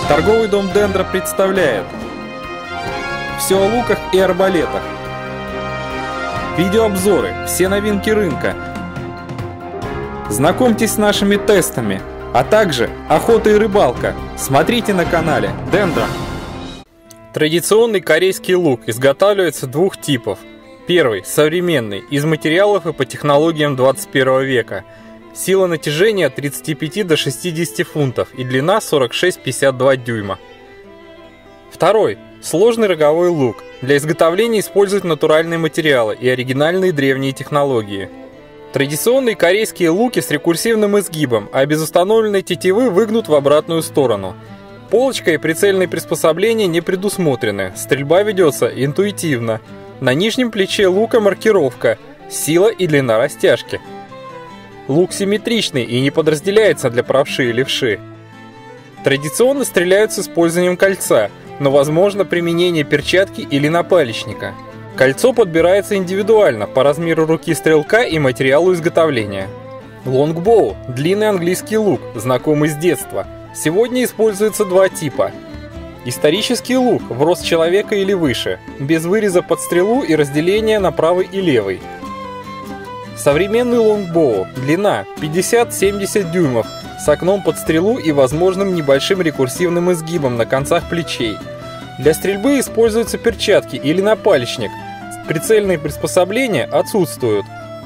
Торговый дом Дендра представляет все о луках и арбалетах. Видеообзоры, все новинки рынка. Знакомьтесь с нашими тестами, а также охота и рыбалка. Смотрите на канале Дендра. Традиционный корейский лук изготавливается двух типов. Первый – современный, из материалов и по технологиям 21 века. Сила натяжения от 35 до 60 фунтов и длина 46-52 дюйма. Второй – сложный роговой лук. Для изготовления используют натуральные материалы и оригинальные древние технологии. Традиционные корейские луки с рекурсивным изгибом, а без установленной тетивы выгнут в обратную сторону. Полочка и прицельные приспособления не предусмотрены, стрельба ведется интуитивно. На нижнем плече лука маркировка, сила и длина растяжки. Лук симметричный и не подразделяется для правши и левши. Традиционно стреляют с использованием кольца, но возможно применение перчатки или напалечника. Кольцо подбирается индивидуально по размеру руки стрелка и материалу изготовления. Лонгбоу – длинный английский лук, знакомый с детства. Сегодня используется два типа. Исторический лук в рост человека или выше, без выреза под стрелу и разделения на правый и левый. Современный лонгбоу, длина 50-70 дюймов, с окном под стрелу и возможным небольшим рекурсивным изгибом на концах плечей. Для стрельбы используются перчатки или напалечник, прицельные приспособления отсутствуют.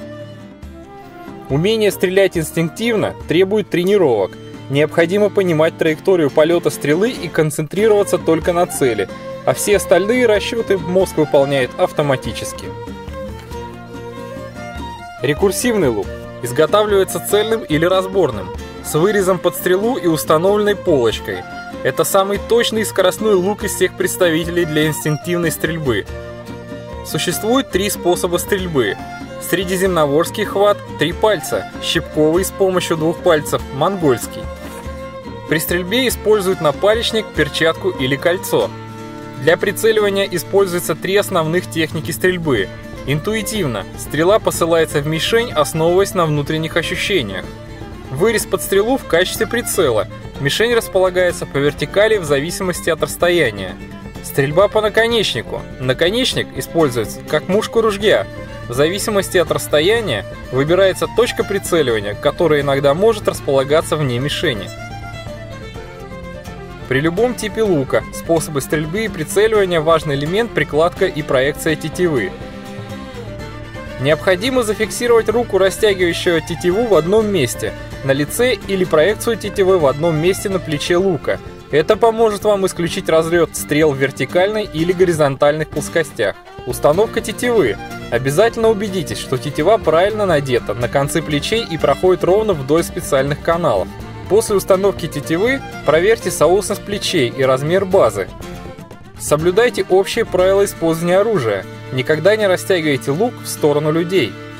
Умение стрелять инстинктивно требует тренировок. Необходимо понимать траекторию полета стрелы и концентрироваться только на цели, а все остальные расчеты мозг выполняет автоматически. Рекурсивный лук изготавливается цельным или разборным, с вырезом под стрелу и установленной полочкой. Это самый точный и скоростной лук из всех представителей для инстинктивной стрельбы. Существует три способа стрельбы. Средиземноморский хват – 3 пальца, щипковый с помощью 2 пальцев, монгольский. При стрельбе используют напалечник, перчатку или кольцо. Для прицеливания используются 3 основных техники стрельбы. Интуитивно – стрела посылается в мишень, основываясь на внутренних ощущениях. Вырез под стрелу в качестве прицела. Мишень располагается по вертикали в зависимости от расстояния. Стрельба по наконечнику. Наконечник используется как мушка ружья. В зависимости от расстояния выбирается точка прицеливания, которая иногда может располагаться вне мишени. При любом типе лука способы стрельбы и прицеливания важный элемент прикладка и проекция тетивы. Необходимо зафиксировать руку растягивающего тетиву в одном месте на лице или проекцию тетивы в одном месте на плече лука. Это поможет вам исключить разлет стрел в вертикальной или горизонтальных плоскостях. Установка тетивы. Обязательно убедитесь, что тетива правильно надета на концы плечей и проходит ровно вдоль специальных каналов. После установки тетивы проверьте соосность плечей и размер базы. Соблюдайте общие правила использования оружия. Никогда не растягивайте лук в сторону людей.